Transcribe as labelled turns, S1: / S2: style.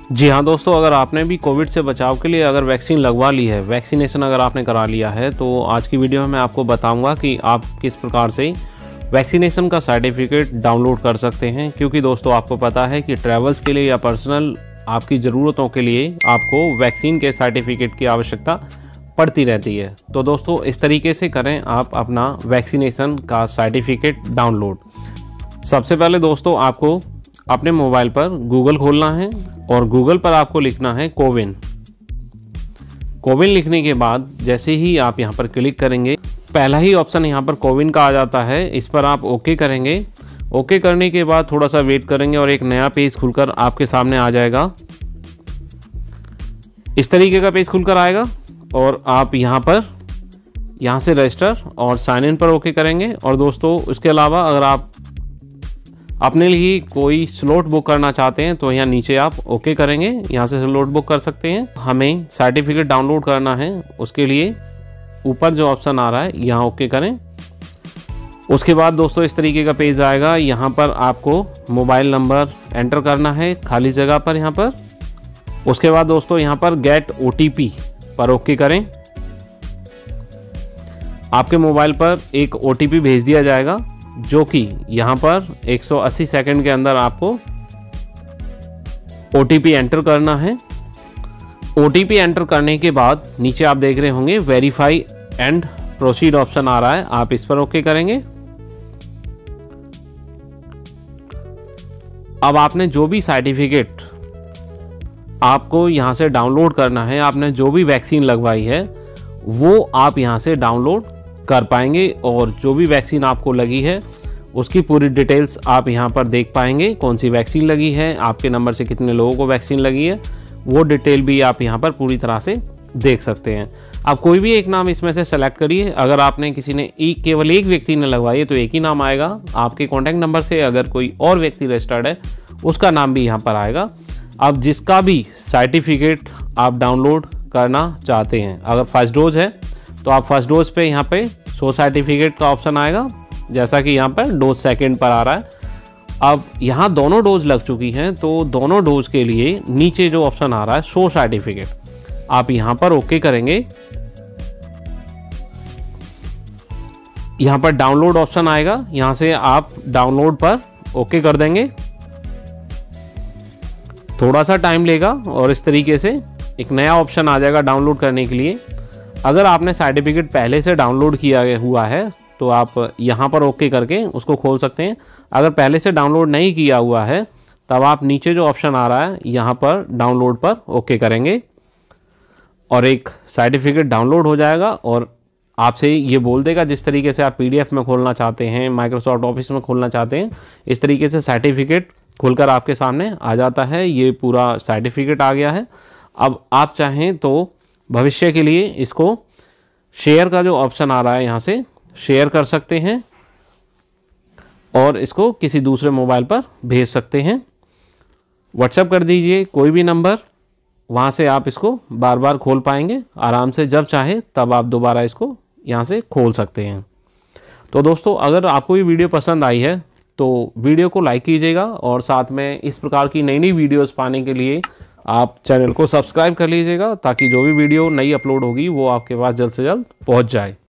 S1: जी हाँ दोस्तों, अगर आपने भी कोविड से बचाव के लिए अगर वैक्सीन लगवा ली है, वैक्सीनेशन अगर आपने करा लिया है, तो आज की वीडियो में मैं आपको बताऊंगा कि आप किस प्रकार से वैक्सीनेशन का सर्टिफिकेट डाउनलोड कर सकते हैं। क्योंकि दोस्तों आपको पता है कि ट्रैवल्स के लिए या पर्सनल आपकी ज़रूरतों के लिए आपको वैक्सीन के सर्टिफिकेट की आवश्यकता पड़ती रहती है। तो दोस्तों इस तरीके से करें आप अपना वैक्सीनेशन का सर्टिफिकेट डाउनलोड। सबसे पहले दोस्तों आपको अपने मोबाइल पर गूगल खोलना है और गूगल पर आपको लिखना है कोविन। कोविन लिखने के बाद जैसे ही आप यहां पर क्लिक करेंगे, पहला ही ऑप्शन यहां पर कोविन का आ जाता है। इस पर आप ओके करेंगे। ओके करने के बाद थोड़ा सा वेट करेंगे और एक नया पेज खुलकर आपके सामने आ जाएगा। इस तरीके का पेज खुलकर आएगा और आप यहां से रजिस्टर और साइन इन पर ओके करेंगे। और दोस्तों इसके अलावा अगर आप अपने लिए कोई स्लॉट बुक करना चाहते हैं तो यहाँ नीचे आप ओके करेंगे, यहाँ से स्लॉट बुक कर सकते हैं। हमें सर्टिफिकेट डाउनलोड करना है, उसके लिए ऊपर जो ऑप्शन आ रहा है यहाँ ओके करें। उसके बाद दोस्तों इस तरीके का पेज आएगा। यहाँ पर आपको मोबाइल नंबर एंटर करना है खाली जगह पर यहाँ पर। उसके बाद दोस्तों यहाँ पर गेट OTP पर ओके करें। आपके मोबाइल पर एक OTP भेज दिया जाएगा, जो कि यहाँ पर 180 सेकंड के अंदर आपको OTP एंटर करना है। OTP एंटर करने के बाद नीचे आप देख रहे होंगे वेरीफाई एंड प्रोसीड ऑप्शन आ रहा है, आप इस पर ओके करेंगे। अब आपने जो भी सर्टिफिकेट आपको यहाँ से डाउनलोड करना है, आपने जो भी वैक्सीन लगवाई है वो आप यहाँ से डाउनलोड कर पाएंगे और जो भी वैक्सीन आपको लगी है उसकी पूरी डिटेल्स आप यहाँ पर देख पाएंगे। कौन सी वैक्सीन लगी है, आपके नंबर से कितने लोगों को वैक्सीन लगी है, वो डिटेल भी आप यहाँ पर पूरी तरह से देख सकते हैं। आप कोई भी एक नाम इसमें से सेलेक्ट करिए। अगर आपने किसी ने केवल एक व्यक्ति ने लगवाई है तो एक ही नाम आएगा। आपके कॉन्टैक्ट नंबर से अगर कोई और व्यक्ति रजिस्टर्ड है उसका नाम भी यहाँ पर आएगा। अब जिसका भी सर्टिफिकेट आप डाउनलोड करना चाहते हैं, अगर फर्स्ट डोज है तो आप फर्स्ट डोज पे यहाँ पे शो सर्टिफिकेट का ऑप्शन आएगा, जैसा कि यहाँ पर डोज सेकंड पर आ रहा है। अब यहाँ दोनों डोज लग चुकी हैं तो दोनों डोज के लिए नीचे जो ऑप्शन आ रहा है शो सर्टिफिकेट, आप यहाँ पर ओके करेंगे। यहाँ पर डाउनलोड ऑप्शन आएगा, यहाँ से आप डाउनलोड पर ओके कर देंगे। थोड़ा सा टाइम लेगा और इस तरीके से एक नया ऑप्शन आ जाएगा डाउनलोड करने के लिए। अगर आपने सर्टिफिकेट पहले से डाउनलोड किया हुआ है तो आप यहाँ पर ओके करके उसको खोल सकते हैं। अगर पहले से डाउनलोड नहीं किया हुआ है तब आप नीचे जो ऑप्शन आ रहा है यहाँ पर डाउनलोड पर ओके करेंगे और एक सर्टिफिकेट डाउनलोड हो जाएगा और आपसे ये बोल देगा जिस तरीके से आप PDF में खोलना चाहते हैं, माइक्रोसॉफ्ट ऑफिस में खोलना चाहते हैं, इस तरीके से सर्टिफिकेट खुलकर आपके सामने आ जाता है। ये पूरा सर्टिफिकेट आ गया है। अब आप चाहें तो भविष्य के लिए इसको शेयर का जो ऑप्शन आ रहा है यहाँ से शेयर कर सकते हैं और इसको किसी दूसरे मोबाइल पर भेज सकते हैं। व्हाट्सएप कर दीजिए कोई भी नंबर, वहाँ से आप इसको बार बार खोल पाएंगे आराम से। जब चाहे तब आप दोबारा इसको यहाँ से खोल सकते हैं। तो दोस्तों अगर आपको ये वीडियो पसंद आई है तो वीडियो को लाइक कीजिएगा और साथ में इस प्रकार की नई नई वीडियोस पाने के लिए आप चैनल को सब्सक्राइब कर लीजिएगा, ताकि जो भी वीडियो नई अपलोड होगी वो आपके पास जल्द से जल्द पहुंच जाए।